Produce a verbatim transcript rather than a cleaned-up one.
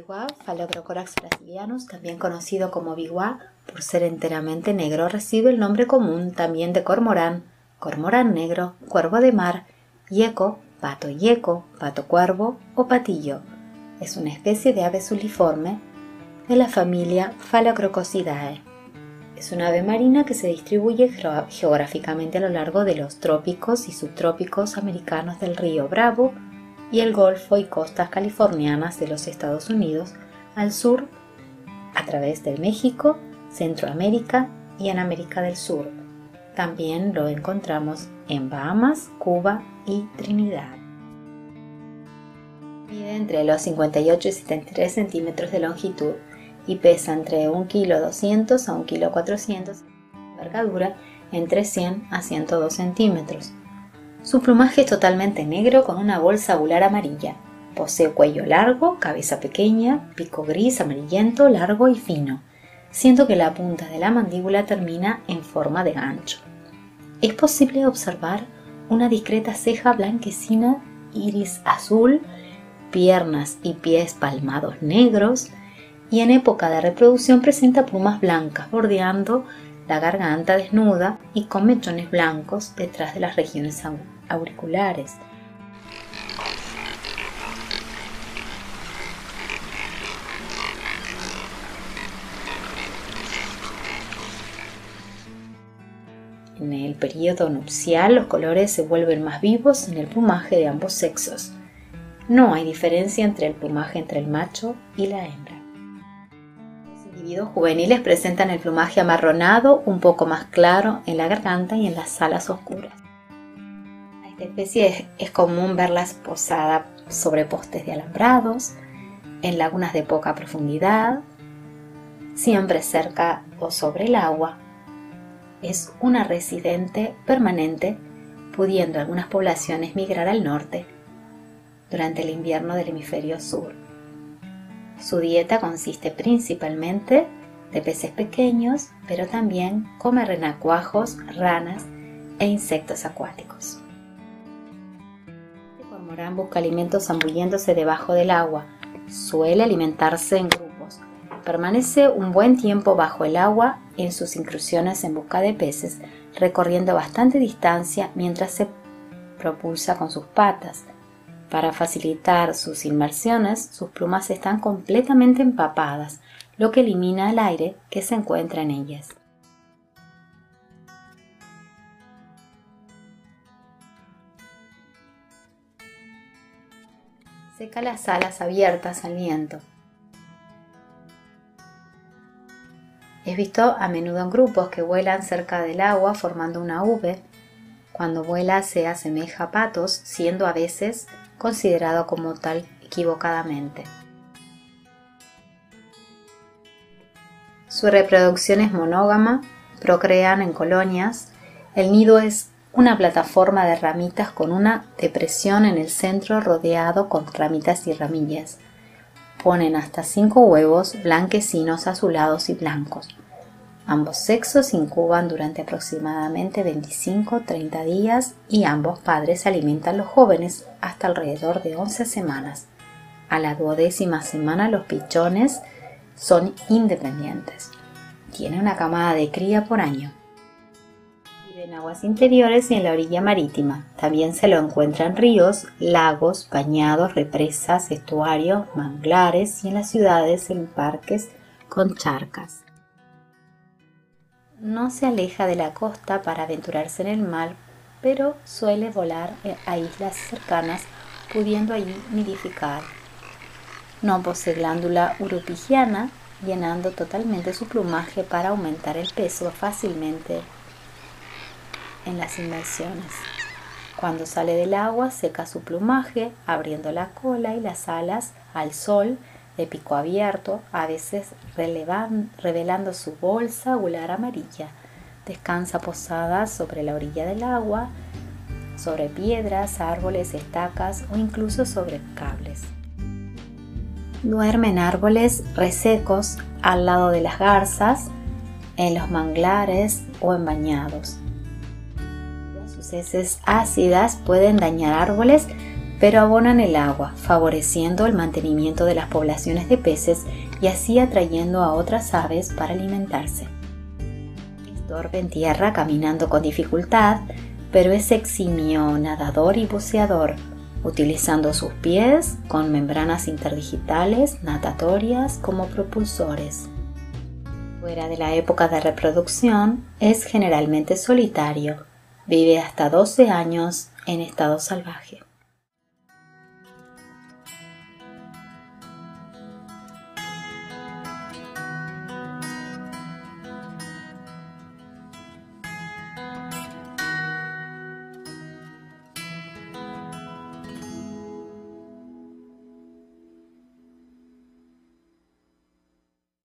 bighua, Phalacrocorax brasilianus, también conocido como bighua, por ser enteramente negro, recibe el nombre común también de cormorán, cormorán negro, cuervo de mar, yeco, pato yeco, pato cuervo o patillo. Es una especie de ave suliforme de la familia Phalacrocosidae. Es una ave marina que se distribuye geográficamente a lo largo de los trópicos y subtrópicos americanos del río Bravo y el Golfo y costas californianas de los Estados Unidos, al sur a través del México, Centroamérica y en América del Sur. También lo encontramos en Bahamas, Cuba y Trinidad. Mide entre los cincuenta y ocho y setenta y tres centímetros de longitud y pesa entre un kilo doscientos a un kilo cuatrocientos, envergadura entre cien a ciento dos centímetros. Su plumaje es totalmente negro con una bolsa gular amarilla. Posee cuello largo, cabeza pequeña, pico gris amarillento, largo y fino, siendo que la punta de la mandíbula termina en forma de gancho. Es posible observar una discreta ceja blanquecina, iris azul, piernas y pies palmados negros, y en época de reproducción presenta plumas blancas bordeando la garganta desnuda y con mechones blancos detrás de las regiones auriculares. En el periodo nupcial, los colores se vuelven más vivos en el plumaje de ambos sexos. No hay diferencia entre el plumaje entre el macho y la hembra. Los individuos juveniles presentan el plumaje amarronado, un poco más claro en la garganta y en las alas oscuras. A esta especie es, es común verlas posada sobre postes de alambrados, en lagunas de poca profundidad, siempre cerca o sobre el agua. Es una residente permanente, pudiendo algunas poblaciones migrar al norte durante el invierno del hemisferio sur. Su dieta consiste principalmente de peces pequeños, pero también come renacuajos, ranas e insectos acuáticos. El cormorán busca alimentos zambulléndose debajo del agua. Suele alimentarse en grupos. Permanece un buen tiempo bajo el agua en sus incursiones en busca de peces, recorriendo bastante distancia mientras se propulsa con sus patas. Para facilitar sus inmersiones, sus plumas están completamente empapadas, lo que elimina el aire que se encuentra en ellas. Seca las alas abiertas al viento. Es visto a menudo en grupos que vuelan cerca del agua formando una V. Cuando vuela se asemeja a patos, siendo a veces considerado como tal equivocadamente. Su reproducción es monógama, procrean en colonias. El nido es una plataforma de ramitas con una depresión en el centro rodeado con ramitas y ramillas. Ponen hasta cinco huevos blanquecinos, azulados y blancos. Ambos sexos incuban durante aproximadamente veinticinco a treinta días y ambos padres alimentan a los jóvenes hasta alrededor de once semanas. A la duodécima semana los pichones son independientes. Tiene una camada de cría por año. Vive en aguas interiores y en la orilla marítima. También se lo encuentra en ríos, lagos, bañados, represas, estuarios, manglares y en las ciudades en parques con charcas. No se aleja de la costa para aventurarse en el mar, pero suele volar a islas cercanas, pudiendo allí nidificar. No posee glándula uropigiana, llenando totalmente su plumaje para aumentar el peso fácilmente en las inmersiones. Cuando sale del agua, seca su plumaje, abriendo la cola y las alas al sol, de pico abierto, a veces relevan, revelando su bolsa gular amarilla. Descansa posada sobre la orilla del agua, sobre piedras, árboles, estacas o incluso sobre cables. Duerme en árboles resecos al lado de las garzas, en los manglares o en bañados. Sus heces ácidas pueden dañar árboles, pero abonan el agua, favoreciendo el mantenimiento de las poblaciones de peces y así atrayendo a otras aves para alimentarse. Dorbe en tierra caminando con dificultad, pero es eximio nadador y buceador, utilizando sus pies con membranas interdigitales natatorias como propulsores. Fuera de la época de reproducción, es generalmente solitario, vive hasta doce años en estado salvaje.